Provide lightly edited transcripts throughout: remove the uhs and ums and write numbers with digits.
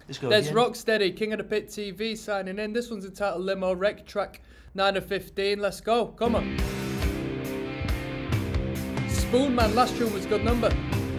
Let's go There's again. Rocksteady, King of the Pit TV signing in. This one's entitled Limo, Rec track 9 of 15. Let's go. Come on. Spoonman, last tune was good number.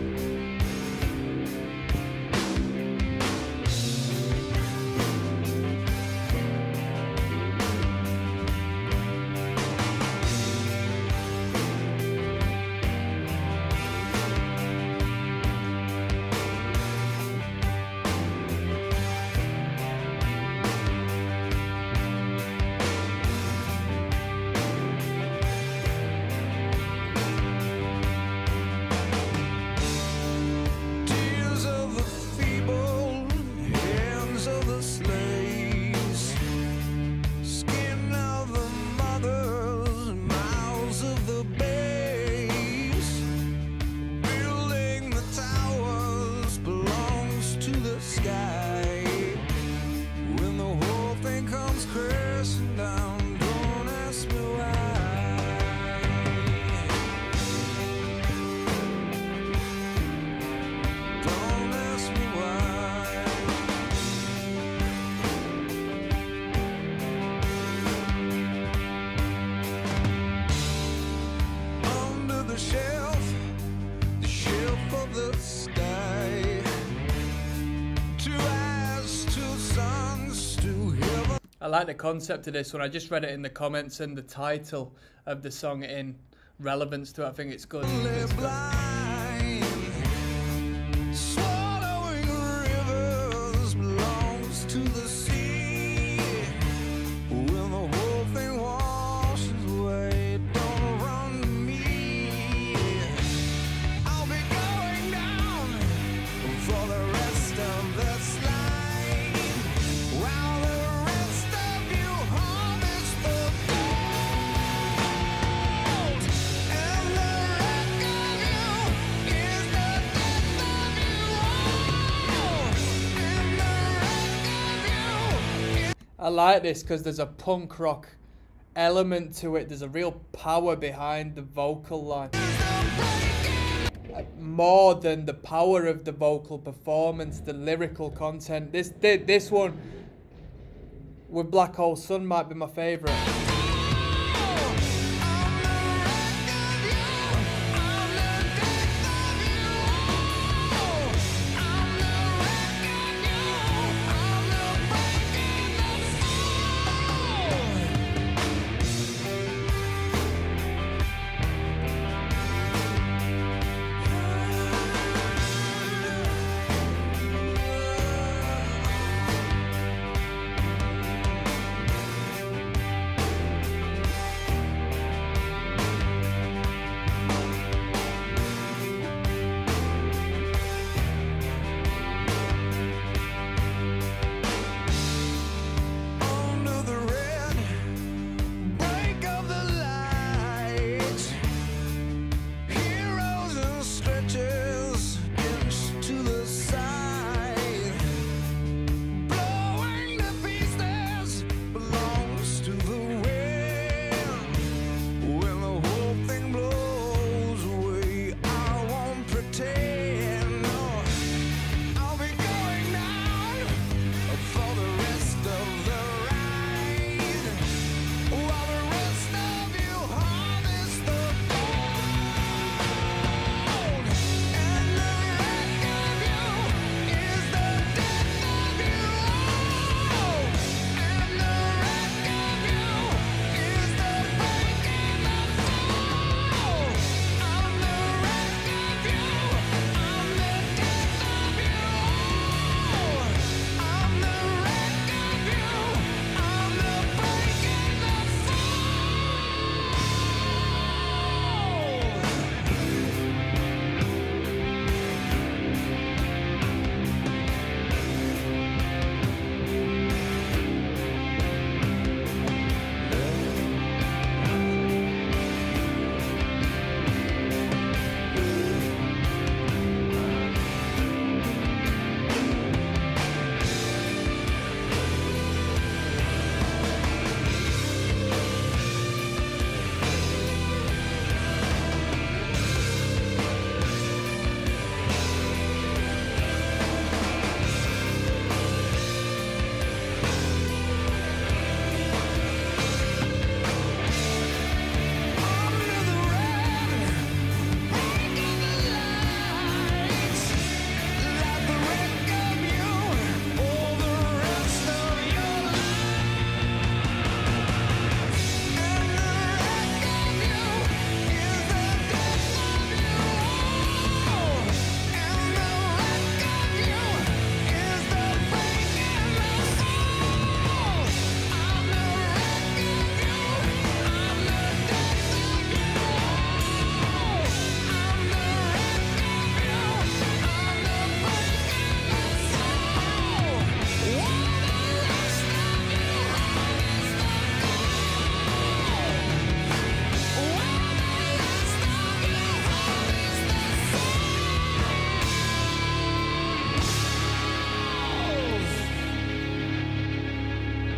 I like the concept of this one. I just read it in the comments and the title of the song in relevance to it. I think it's good. I like this because there's a punk rock element to it. There's a real power behind the vocal line. More than the power of the vocal performance, the lyrical content. This one with Black Hole Sun might be my favourite.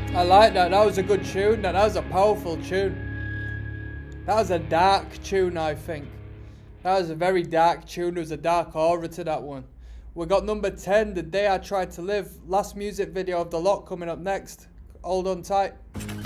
I like that. That was a good tune. That was a powerful tune. That was a dark tune, I think. That was a very dark tune. There was a dark aura to that one. We got number 10, The Day I Tried to Live. Last music video of the lot coming up next. Hold on tight.